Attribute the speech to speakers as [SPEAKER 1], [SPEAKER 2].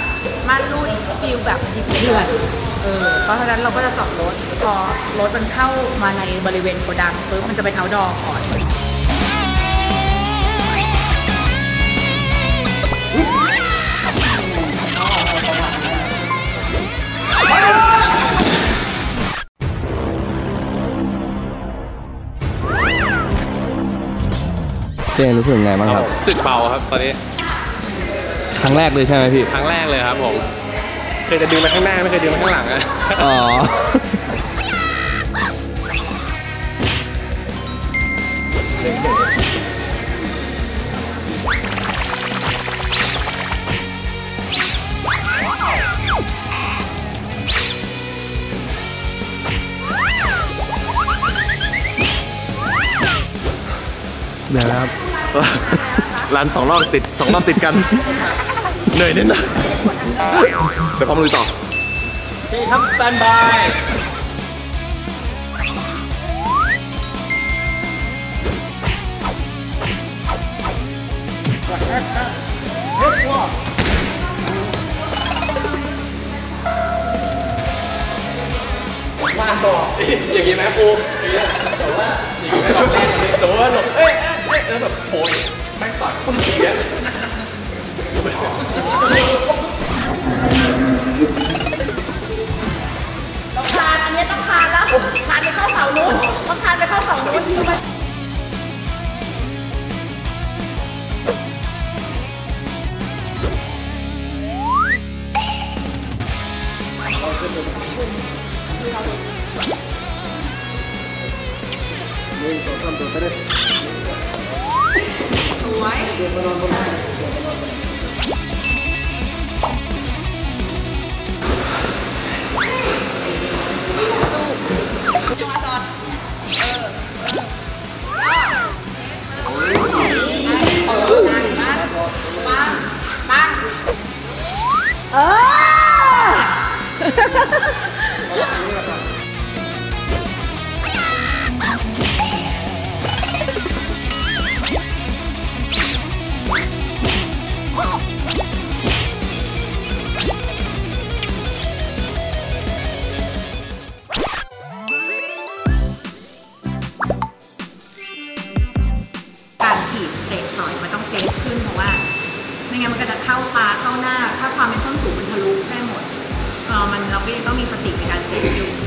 [SPEAKER 1] ม่านรูดฟิลแบบดิบเถื่อนเพราะฉะนั้นเราก็จะจอดรถพอรถมันเข้ามาในบริเวณโกดังปุ๊บมันจะเป็นเอาท์ดอร์ก่อน
[SPEAKER 2] เจนรู้สึกไงบ้างครับ
[SPEAKER 3] รู้สึกเบาครับตอนนี้
[SPEAKER 2] ครั้งแรกเลยใช่ไหมพี่
[SPEAKER 3] ครั้งแรกเลยครับผมเคยจะดึงมาข้างหน้าไม่เคยดึงมาข้างหลังอะ
[SPEAKER 2] อ๋อเดี๋ยวนะครับ
[SPEAKER 3] รัน2 รอบติดกันเหนื่อยนิดนะเดี๋ยวพร้อมลุยต่อที่ทำสแตนบายมาต่ออย่างนี้ไหมครูแต่ว่าอย่างนี้ไม่หลอกเล่นแต่ว่าหลบแล้วแบบโผล่แม่งต่อยคนอย่างเงี้ย
[SPEAKER 1] ต้องคานอันนี้ต้องคานแล้วคานไปเข้าเสานู้นต้องคานไปเข้าเสานู้นการถีบเตะต่อยมันต้องเซฟขึ้นเพราะว่าไม่งั้นมันก็จะเข้าตาเข้าหน้าถ้าความเป็นส้นสูงมันทะลุได้หมดเราก็ยังต้องมีสติในการเซฟอยู่